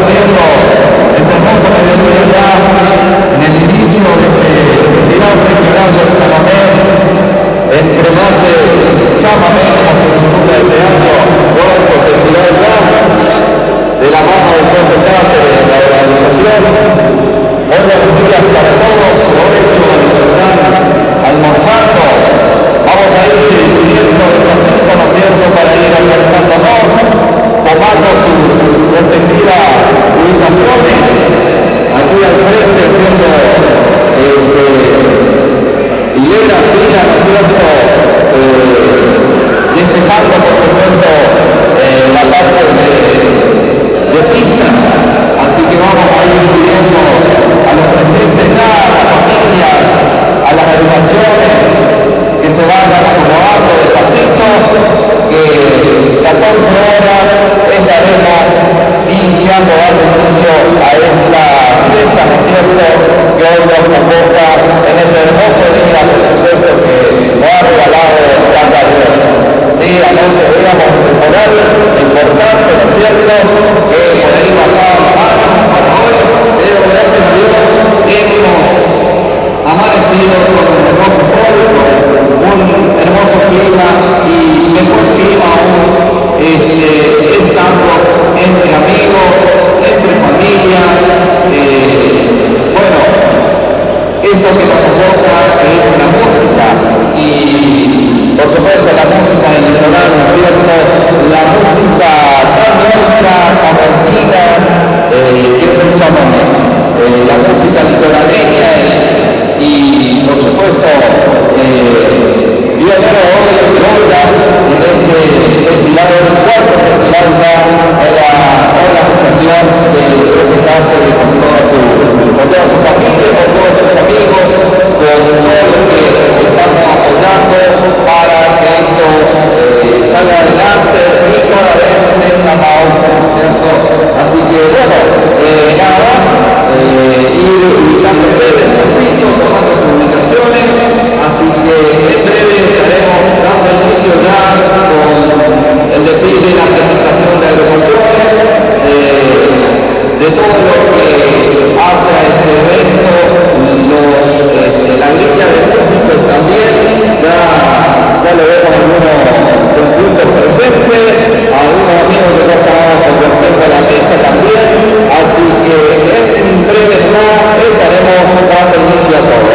compartiendo este hermoso mediodía ya en el inicio de este festival regional del chamamé, entre más de chamamé como se disfruta el teatro, cuarto festival ya, de la mano del Puente Cáceres, de la organización. Hoy buenos días para todos, provecho a disfrutar, almorzando. Vamos a ir dirigiendo el pasito, ¿no es cierto?, para ir alcanzándonos, tomando sus respectivas ubicaciones. Aquí al frente, siendo hilera fina, ¿no es cierto?, despejando, por supuesto, la parte de pista. Así que vamos a ir pidiendo a los presentes ya, a las familias, a las agrupaciones, que se vayan acomodando despacito, que 14 horas estaremos iniciando, dando inicio a esta fiesta, ¿no es cierto?, que hoy nos convoca en este hermoso día, por supuesto, que nos ha regalado tanta Dios. Sí, anoche veíamos el horario importante, ¿no es cierto?, que por ahí bajaba la mano para hoy, pero gracias a Dios hemos amanecido con un hermoso sol, con un hermoso clima y mejor clima aún, estando entre amigos, entre familias. Bueno, esto que nos convoca es la música y por supuesto la música en litoral, ¿no es cierto?, la música tan lógica, tan antigua, que es el chamamé, la música litoraleña y por supuesto pionero hoy de Florida en este festival, el cuarto festival ya en la organización de Puente Cáceres con toda su familia, con todos sus amigos, con todo lo que estamos apoyando para que esto salga adelante y cada vez tenga más, ¿cierto? Así que bueno, nada más, ir ubicándose despacito, tomando comunicaciones, así que en breve estaremos dando inicio ya con el desfile y la presentación de agrupaciones, de todo lo que hace a este evento, la grilla de músicos también, ya lo vemos algunos conjuntos presentes, algunos amigos que no estábamos con corteza a la mesa también, así que en breve más estaremos dando inicio a todo.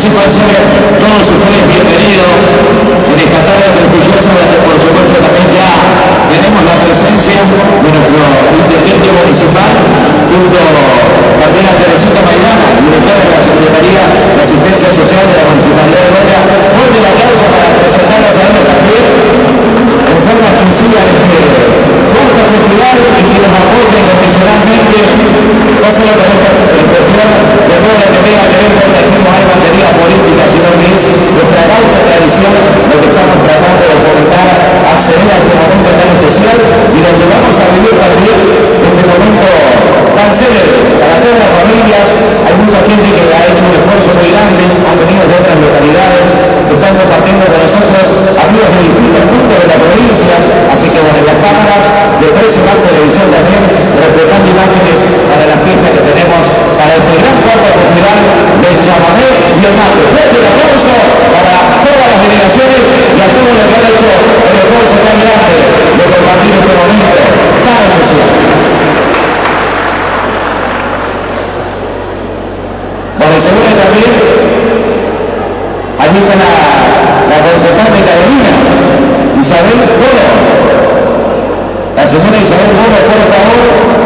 ser todos ustedes bienvenidos en esta tarde prestigiosa, donde por supuesto también ya tenemos la presencia de nuestro intendente municipal, junto también a Teresita Maidana, directora de la Secretaría de Asistencia Social de la Municipalidad de Loja. Fuerte el aplauso para presentarlas a ellos también en forma exclusiva en este cuarto festival y que nos apoya incondicionalmente, no solo con esta cuestión de todo lo que tenga que ver con el mismo alma de vida política, sino que es nuestra gaucha tradición lo que estamos tratando de fomentar, acceder a este momento tan especial y donde vamos a vivir también este momento tan célebre para todas las familias. Hay mucha gente que ha hecho un esfuerzo muy grande, han venido de otras localidades, están compartiendo con nosotros amigos de distintos puntos de la provincia, así que desde las cámaras de Precio Más Televisión también reflejando imágenes para la fiesta que tenemos para este gran cuarto festival del chamamé y el mate. Fuerte el aplauso para todas las delegaciones y a todos los que han hecho el esfuerzo tan grande de compartir este momento tan especial. Bueno, y se une también, aquí está la concejal de Carolina, Isabel Bolo. La señora Isabel Bolo, por favor.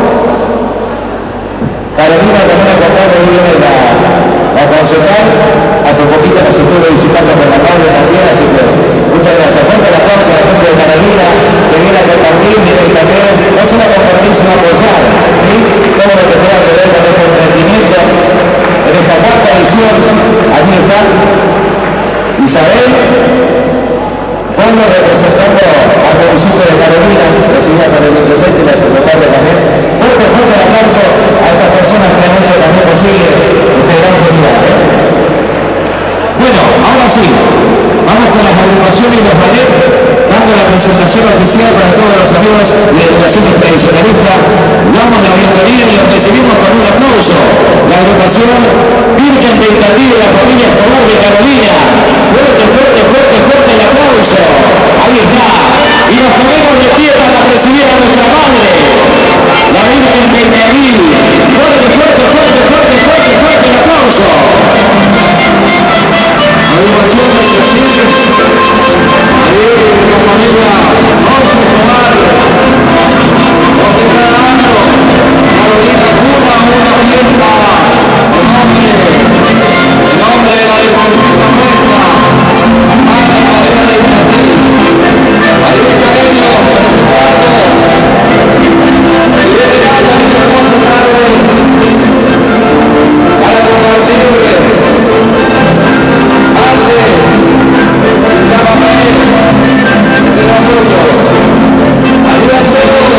Carolina también acompaña muy bien la concejal. Hace poquito nos estuvo visitando con la madre también, así que muchas gracias. Fuerte el aplauso a la gente de Carolina, que viene a compartir, viene también, no solo a compartir, sino a apoyar, ¿sí? Todo lo que tenga que ver con este emprendimiento. En esta cuarta edición, aquí está Isabel, cuando representando al municipio de Carolina, recibida por el intendente y la secretaria también. Fuerte el aplauso a estas personas que han hecho también posible este gran festival. Bueno, ahora sí, vamos con las agrupaciones y los ballet, dando la presentación oficial para todos los amigos de Educaciones Tradicionalistas. Damos la bienvenida y los recibimos con un aplauso. La agrupación Virgen de Itardí de la familia Escobar de Carolina. Fuerte el aplauso. Ahí está. Y nos ponemos de pie para recibir a nuestra madre, la Virgen de Itardí. Fuerte el aplauso. Agrupación de ahí la familia José Escobar. Carolina Cuba, una fiesta en nombre de la República nuestra, la madre María de Itardí. Ahí está ellos presentando y delegando este hermoso tarde para compartir arte, chamamé de nosotros. Ayuda a todos.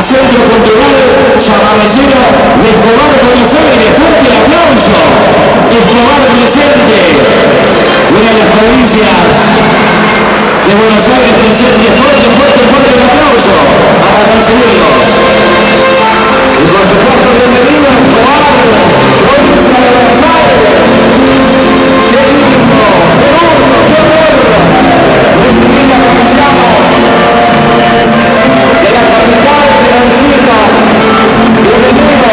Centro Cultural Chavarrecero de Escobar Buenos Aires. Fuerte el aplauso. Escobar presente. Una de las provincias de Buenos Aires presente. Fuerte el aplauso para recibirlos. Y por supuesto, bienvenido a Escobar, provincia de Buenos Aires. ¡Qué lindo! ¡Qué honor! ¡Qué honor! Recibida apreciamos de la capital de la visita. Bienvenido.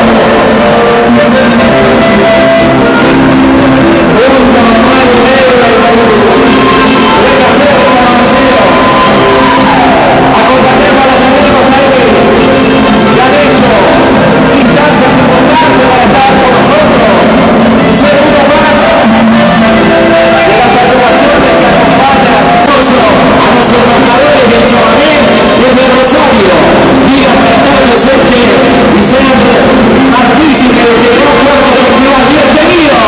Punto normal negro del Perú. Venga a ser conocido. Acompañemos a los amigos ahí. Que han hecho instancias importantes para estar con nosotros. Y ser uno más de las agrupaciones que acompañan a los embajadores del Chavaré desde Rosario. Digan para estar presentes y sean partícipes de que no fueron festival. ¡Bienvenidos!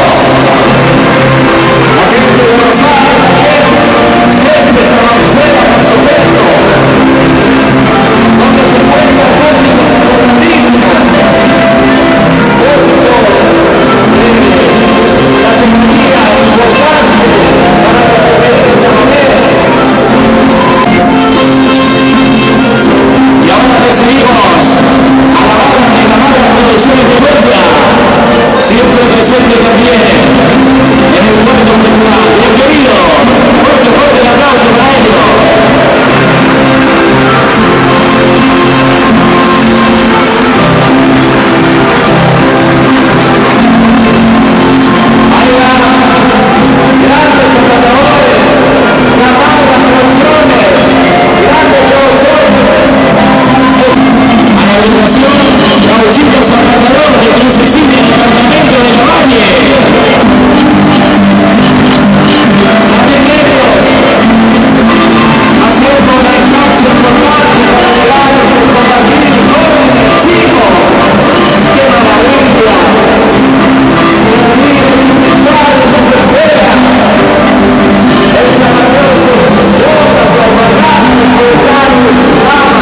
La gente de Rosario también, gente chavarcera, por supuesto, donde se encuentran músicos importantísimos, músicos de la tecnología importante para representar el Chavaré. Y ahora recibimos a la banda de la Mara Producciones de Huelva, siempre presente también en el puerto festival. Bienvenido, fuerte el aplauso para ellos. Ahí va, grandes espectadores, la Mara Producciones, grandes producciones. A la agrupación Gauchito Salvador de Crucecina, el departamento del Valle. También ellos haciendo una instancia importante para llegar a ese compartir jóvenes, chicos. ¡Qué maravilla! Reunir padres y sus escuelas. El Salvador, sus botas, sus hermanajes, coetáneos, sus damas.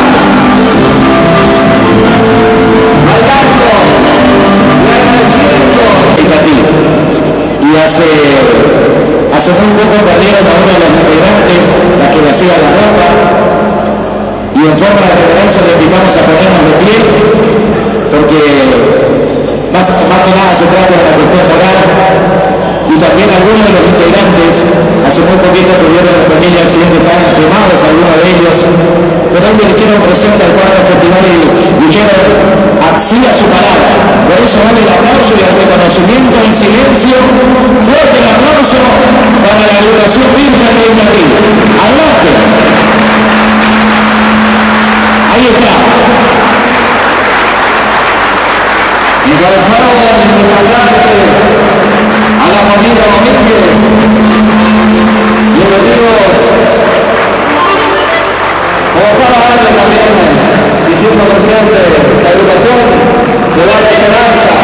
Bailando y agradeciendo. Y hace muy poco perdieron a uno de los integrantes, la que le hacía la ropa, y en forma de reverencia le invitamos a ponernos de pie, porque más que nada se trata de la cuestión moral, y también algunos de los integrantes hace muy poquito tuvieron un pequeño accidente, tan quemados algunos de ellos, pero hoy le quiero presentar el cuadro festival y quiero así a su palabra. Por eso vale el aplauso y el reconocimiento en silencio. Fuerte el aplauso para la agrupación Virgen de Madrid. Adelante. Ahí está. Encabezado del comandante a la familia Domínguez. Bienvenidos. Como cada año también, diciendo presente la agrupación de Valle Esperanza,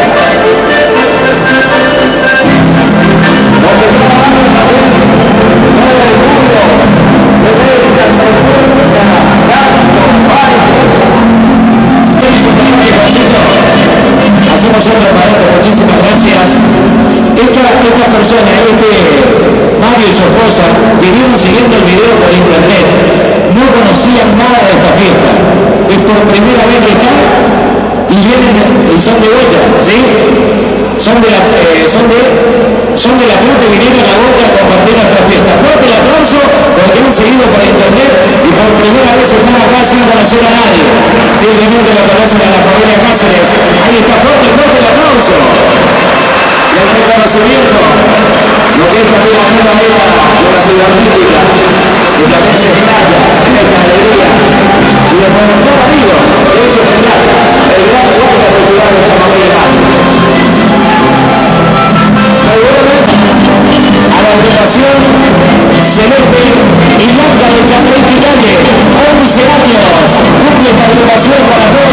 donde cada año también mueve el mundo de médica, de música, canto, baile. Hacemos otro paréntesis, muchísimas gracias. Estas personas, Mario y su esposa, vivieron siguiendo el video por internet, no conocían nada de esta fiesta. Es por primera vez que están y vienen y son de Goya, ¿sí? Son de la planta y vinieron a Goya a compartir nuestra fiesta. Fuerte el aplauso porque han seguido por internet y por primera vez están acá sin conocer a nadie. Simplemente lo conocen a la familia Cáceres. Ahí está, fuerte el aplauso. Y el reconocimiento, lo que es también la nueva era de la ciudad artística, que también se extraña en esta alegría. Y de conocer amigos, de eso se trata, el gran cuadro cultural de esta familia. Seguramente a la agrupación Celeste y Blanca de Champey Calle, 11 años, cumple esta agrupación para todos.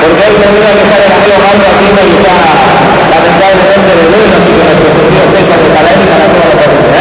porque hoy tendría que estar el amigo Mauro aquí y está lamentablemente de duelo, así que nuestros sentidos pesan de para él y para toda la familia,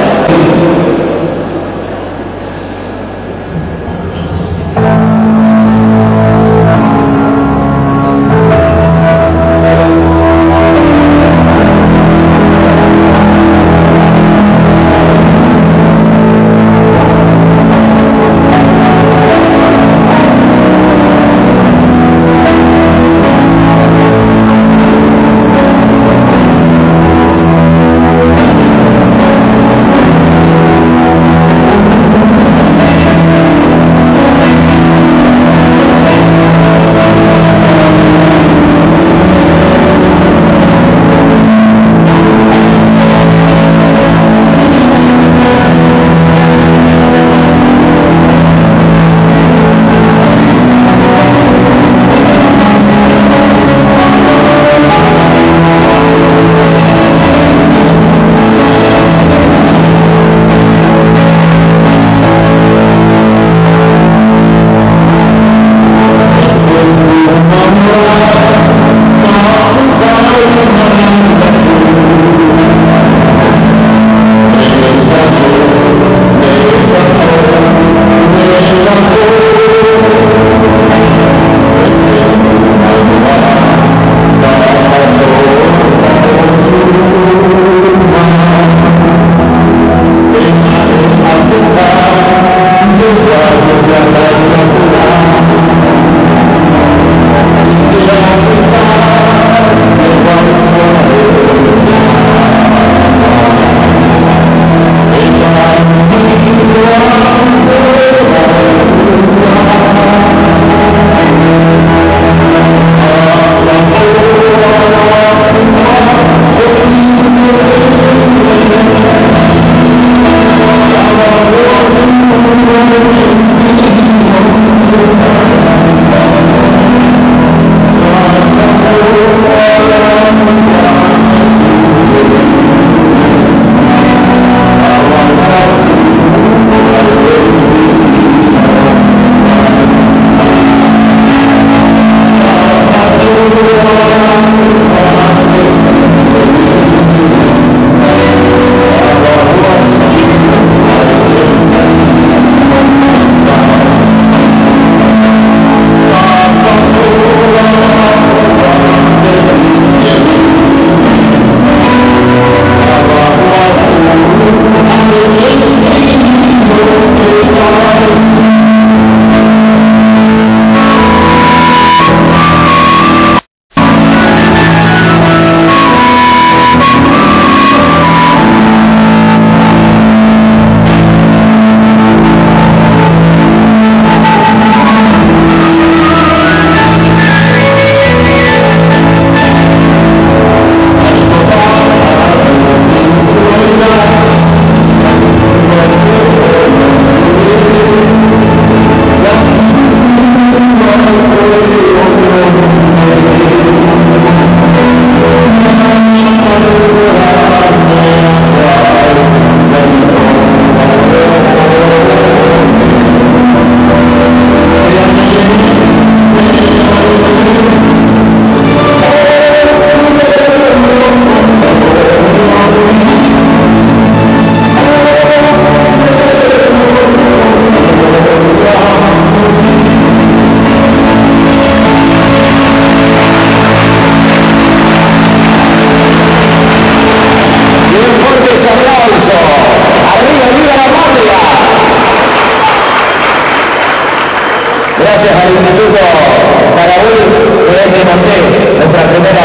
gracias al Instituto Carabuy que es de Monté, nuestra primera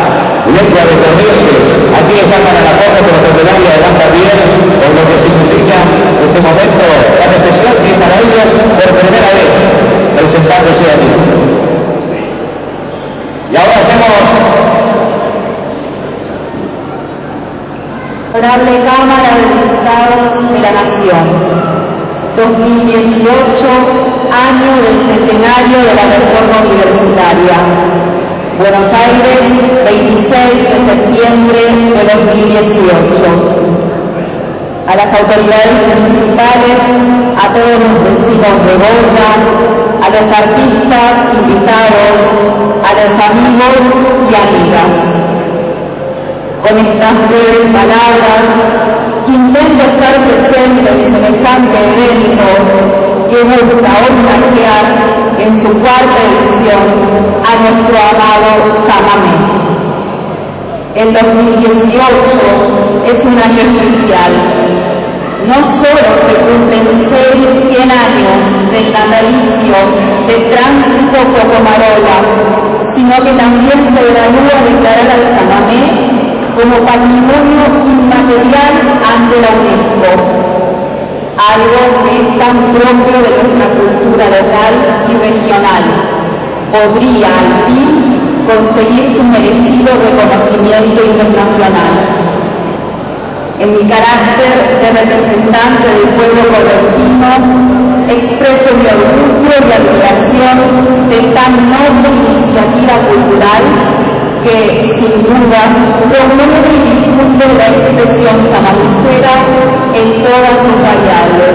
lengua de Corrientes. Aquí está para la foto con los veteranos además también, por lo que significa este momento tan especial que para ellos por primera vez presentándose aquí. Y ahora hacemos Honorable Cámara de Diputados de la Nación, 2018, año del centenario de la Reforma Universitaria. Buenos Aires, 26 de septiembre de 2018. A las autoridades municipales, a todos los vecinos de Goya, a los artistas invitados, amigos y amigas. Con estas breves palabras, intento estar presente en semejante evento que busca homenajear en su cuarta edición a nuestro amado chamamé. El 2018 es un año especial. No solo se cumplen 100 años del natalicio de Tránsito Cocomarola, sino que también se gradúa declarar al chamamé como patrimonio inmaterial ante la UNESCO, algo que es tan propio de nuestra cultura local y regional. Podría al fin conseguir su merecido reconocimiento internacional. En mi carácter de representante del pueblo correntino, expreso mi orgullo y admiración de tan noble iniciativa cultural que, sin dudas, promueve y difunde la expresión chamamecera en todas sus variables.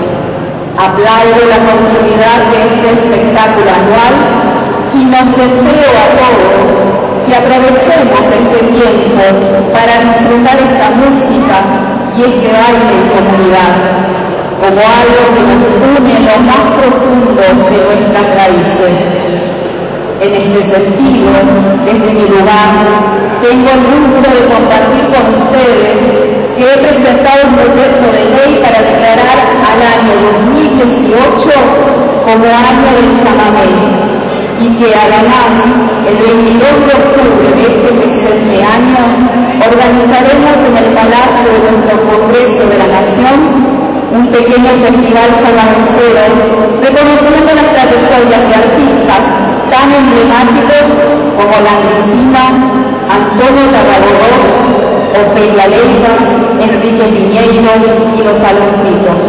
Aplaudo la continuidad de este espectáculo anual y nos deseo a todos que aprovechemos este tiempo para disfrutar esta música y este baile en comunidad, como algo que nos une en lo más profundo de nuestras raíces. En este sentido, desde mi lugar, tengo el gusto de compartir con ustedes que he presentado un proyecto de ley para declarar al año 2018 como año del chamamé, y que además el 22 de octubre de este presente año organizaremos en el Palacio de nuestro Congreso de la Nación un pequeño festival chamamecero reconociendo las trayectorias de artistas tan emblemáticos como La Andresina, Antonio Tarragorros, Ofelia Leiva, Enrique Piñeiro y los Saloncitos.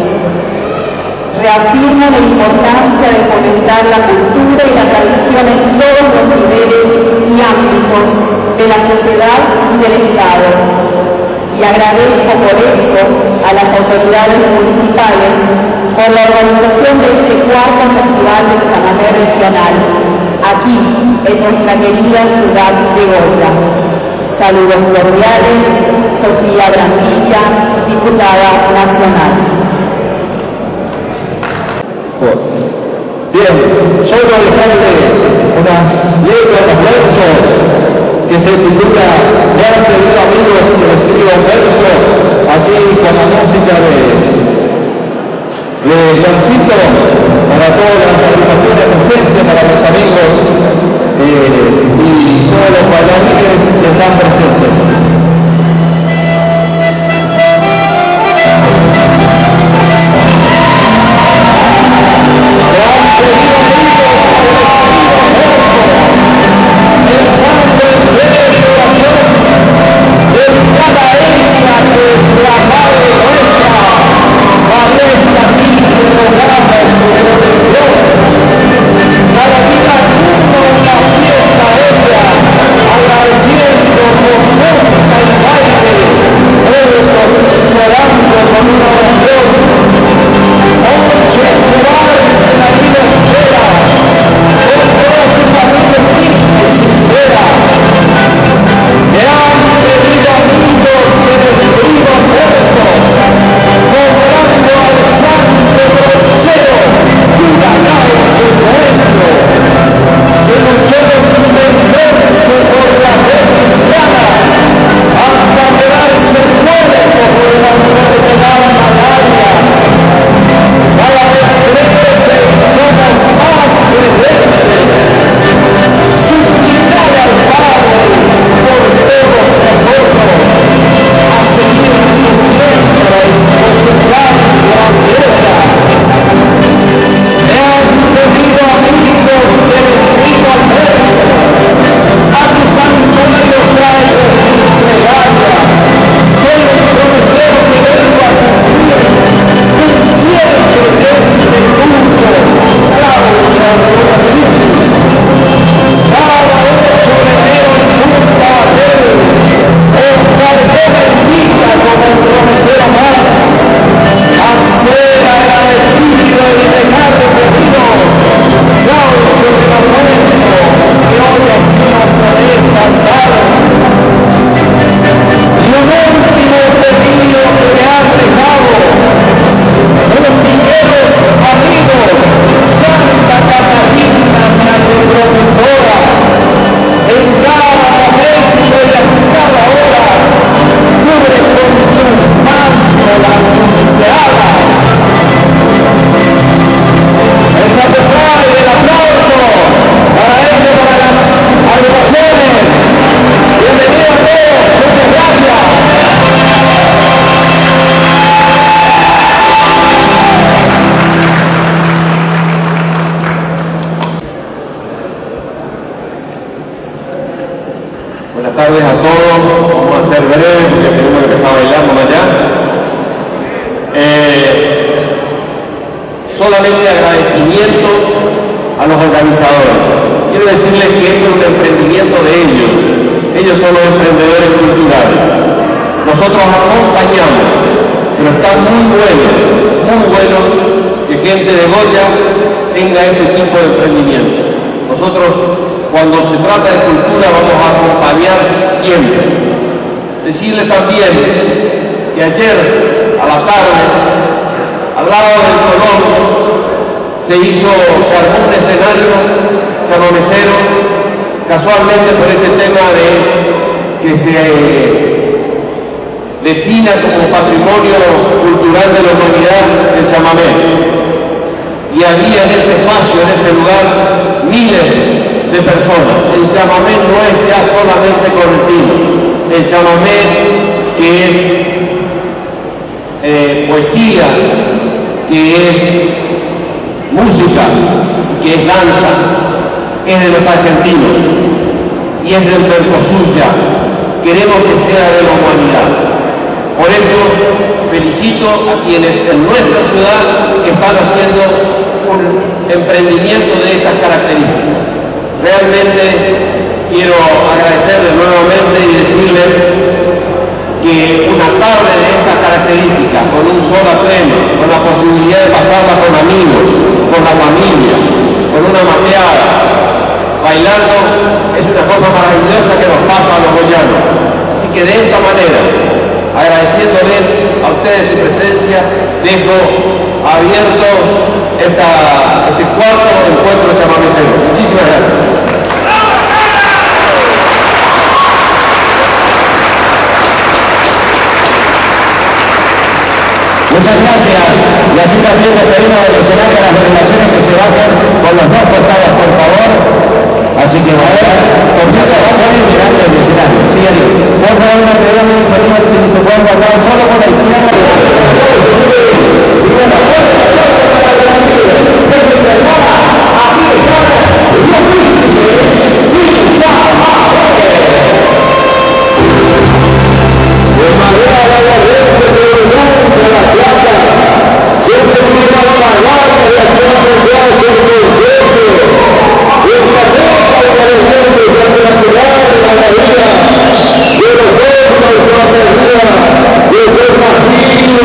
Reafirmo la importancia de fomentar la cultura y la tradición en todos los niveles y ámbitos de la sociedad y del Estado. Y agradezco por eso a las autoridades municipales por la organización de este cuarto Festival del Chamamé Regional, aquí en nuestra querida ciudad de Goya. Saludos cordiales, Sofía Brandilla, diputada nacional. Bien, yo voy a dejarle unas letras, unos versos que se titula "Me han pedido amigos que les escriba un verso", aquí con la música de Juancito, para todas las agrupaciones presentes, para los amigos y todos los bailarines que están presentes. Gracias. Buenas tardes a todos. Vamos a ser breves porque tenemos que empezar a bailar más allá. Solamente agradecimiento a los organizadores. Quiero decirles que esto es un emprendimiento de ellos. Ellos son los emprendedores culturales. Nosotros acompañamos, pero está muy bueno que gente de Goya tenga este tipo de emprendimiento. Nosotros, cuando se trata de cultura, vamos a acompañar siempre. Decirles también que ayer, a la tarde, al lado del Colón, se armó un escenario chamamecero, casualmente por este tema de que se defina como patrimonio cultural de la humanidad el chamamé. Y había en ese espacio, en ese lugar, miles de personas. El chamamé no es ya solamente colectivo. El chamamé que es poesía, que es música, que es danza, es de los argentinos y es del Mercosur. Queremos que sea de la humanidad. Por eso felicito a quienes en nuestra ciudad están haciendo un emprendimiento de estas características. Realmente quiero agradecerles nuevamente y decirles que una tarde de estas características, con un solo tema, con la posibilidad de pasarla con amigos, con la familia, con una mateada, bailando, es una cosa maravillosa que nos pasa a los goyanos. Así que de esta manera, agradeciéndoles a ustedes su presencia, dejo abierto este cuarto encuentro chamamecero. Muchísimas gracias. Muchas gracias. Y así también le pedimos al escenario a las delegaciones que se bajen con los dos costados, por favor. Así que ahora comienza a bajar y mirando el escenario. Sí, Ariel. Por favor, no pedimos un saludo si se pueden guardar solo con la izquierda. Yo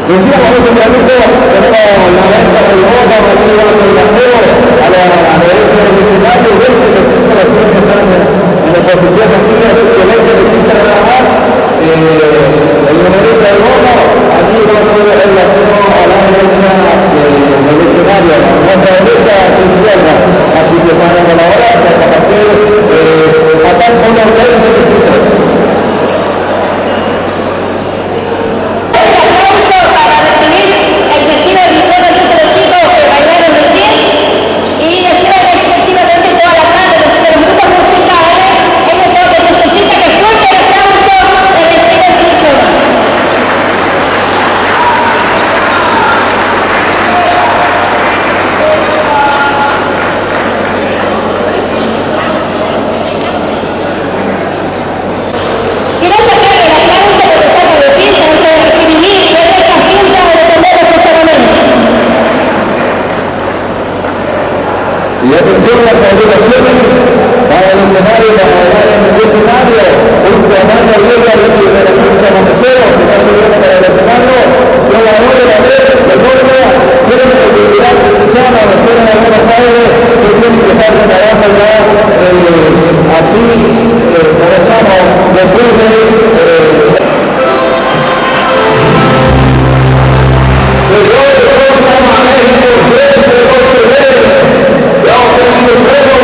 Decíamos hace un ratito, tenemos la venta del bono, el gaseo a la derecha del escenario, 20 pesitos los que están en la posición aquí, así que 20 pesitos nada más, el numerito del bono, aquí va a poder ver la zona a la derecha del escenario, a nuestra derecha a su izquierda, así que para colaborar, hasta partir acá son los 20 pesitos. Y atención a las obligaciones para el escenario, para el escenario, un comando libre de presencia Montesero, que está sirviendo para el escenario, son las 9 de la vez, de Córdoba, cierran el cultural cristiano, la cierran de Buenos Aires, se tienen que estar preparando ya, así comenzamos después de Señor, somos a México, siempre no se ve. Ya obtenido el premio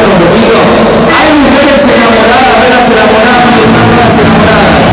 un poquito. Hay mujeres enamoradas, velas enamoradas, y más enamoradas.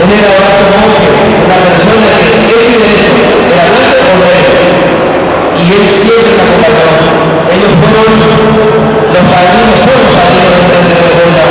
Él era Horacio Monge, una persona que hecho y derecho, era blanco o negro, y él siempre me acompañó. Ellos fueron los padrinos, son los padrinos del Frente de Venezuela,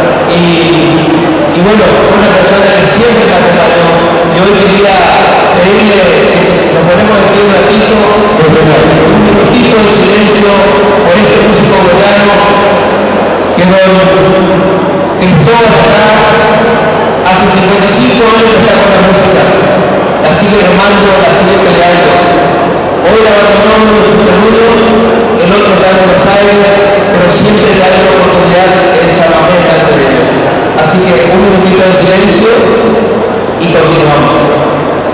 y bueno, fue una persona que siempre me acompañó. Y hoy quería pedirle que nos ponemos de pie un ratito, un minutito de silencio por este músico bogotano que don Cristóbal está hace 55 años que está con la música, la sigue remando, la sigue peleando. Hoy abandonó uno de sus terruños, el otro está en Buenos Aires, pero siempre le da la oportunidad el chamamé delante de ellos. Así que un minutito de silencio y continuamos.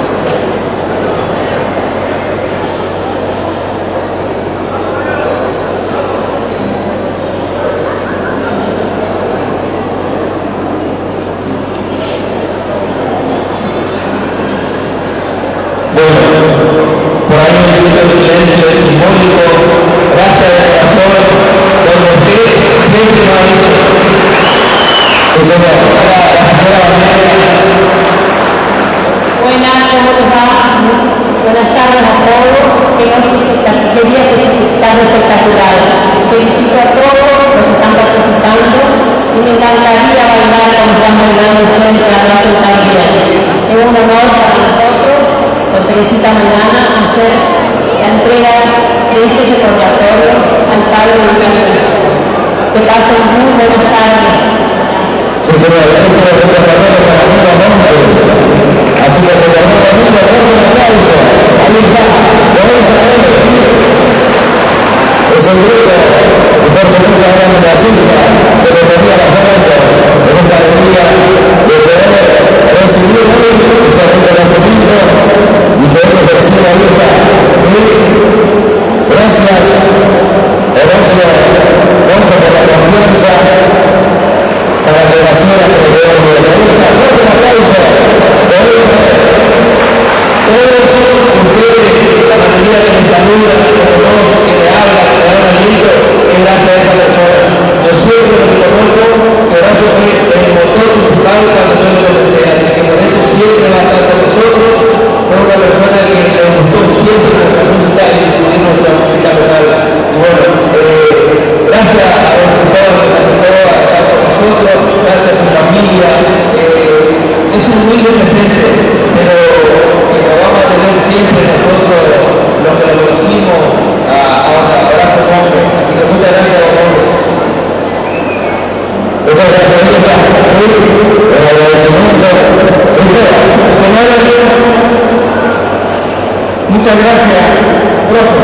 Muchas gracias, profe,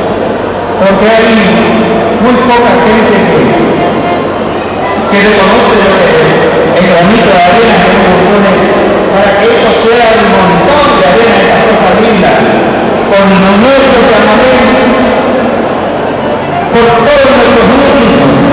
porque hay muy poca gente que reconoce lo que el granito de arena que uno pone para que esto sea un montón de arena de estas cosas lindas, con nuestro llamamiento, por todos nuestros músicos,